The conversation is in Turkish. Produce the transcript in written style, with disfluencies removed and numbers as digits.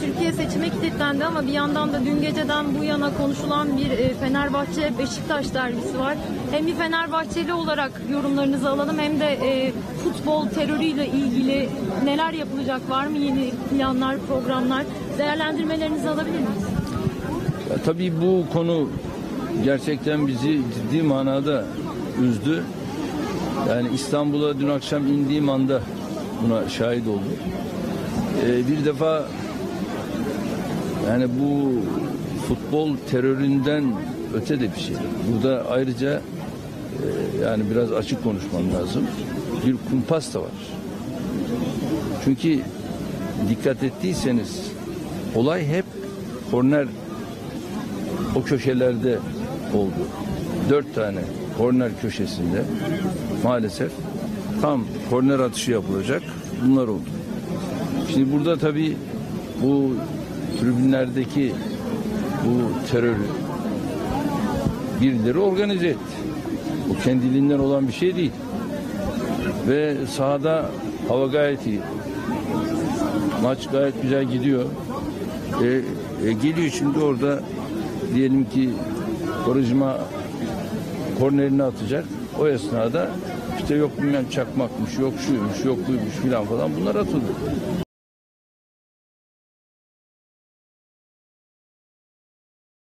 Türkiye seçime kilitlendi ama bir yandan da dün geceden bu yana konuşulan bir Fenerbahçe-Beşiktaş derbisi var. Hem bir Fenerbahçeli olarak yorumlarınızı alalım hem de futbol terörüyle ilgili neler yapılacak, var mı yeni planlar, programlar, değerlendirmelerinizi alabilir miyiz? Ya, tabii bu konu gerçekten bizi ciddi manada üzdü. Yani İstanbul'a dün akşam indiğim anda buna şahit oldum. Bir defa yani bu futbol teröründen öte de bir şey. Burada ayrıca yani biraz açık konuşmam lazım. Bir kumpas da var. Çünkü dikkat ettiyseniz olay hep korner o köşelerde oldu. 4 tane korner köşesinde maalesef tam korner atışı yapılacak bunlar oldu. Şimdi burada tabii bu tribünlerdeki bu terörü birileri organize etti. Bu kendiliğinden olan bir şey değil. Ve sahada hava gayet iyi. Maç gayet güzel gidiyor. Geliyor şimdi orada diyelim ki Korujma kornerini atacak. O esnada işte yok bilmem çakmakmış, yok şuymuş, yok buymuş filan falan bunlar atıldı.